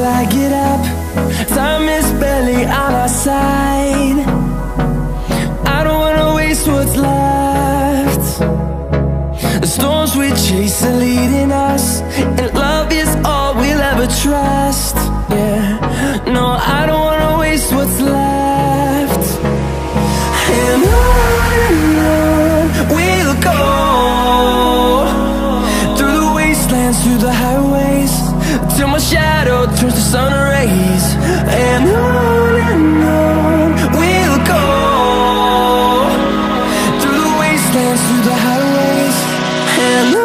till I get up. Time is barely on our side. I don't wanna waste what's left. The storms we chase are leading us, and love is all we'll ever trust. Yeah, no, I don't wanna waste what's left. And on we'll go, through the wastelands, through the highways, till my shadow turns to sun rays. And on we'll go, through the wastelands, through the highways, and on we'll go.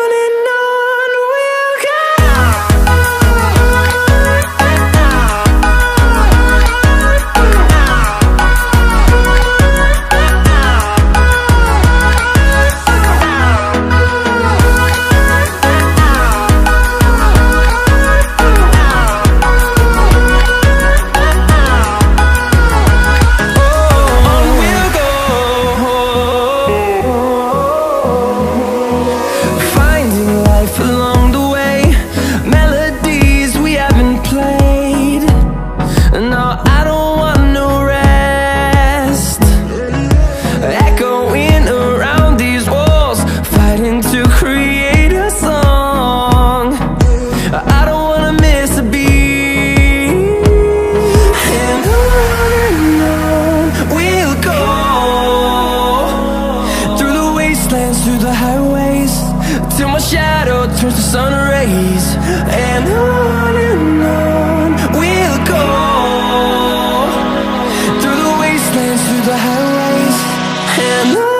Through the highways, till my shadow turns to sun rays. And on we'll go, through the wastelands, through the highways, and on we'll go.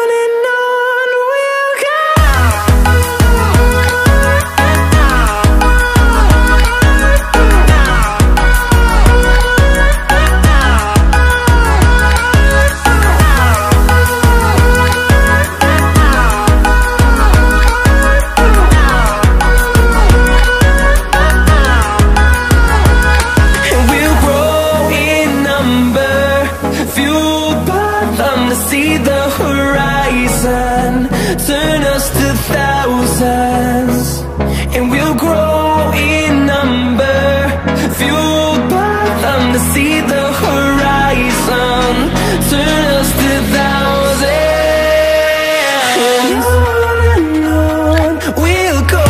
See the horizon turn us to thousands, and we'll grow in number, fueled by them. To see the horizon turn us to thousands, and on we'll go,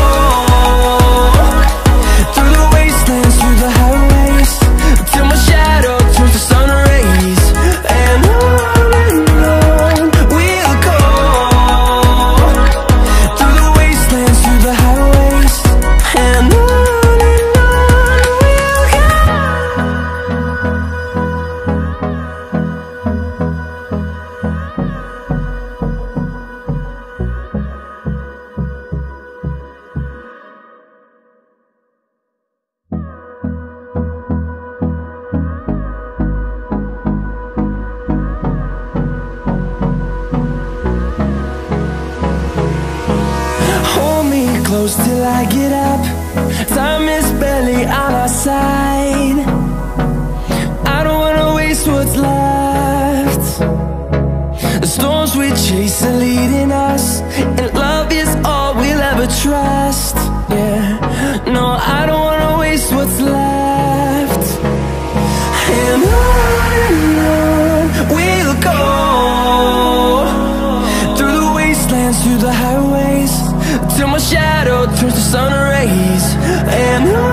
through the wastelands, through the highways, till my shadow turns to sun rays. And close till I get up. Time is barely on our side. I don't wanna waste what's left. The storms we chase are leading us, and love is all we'll ever trust. Yeah, no, I don't wanna waste what's left. And on we'll go, through the wastelands, through the highways, till my shadow turns to sun rays. And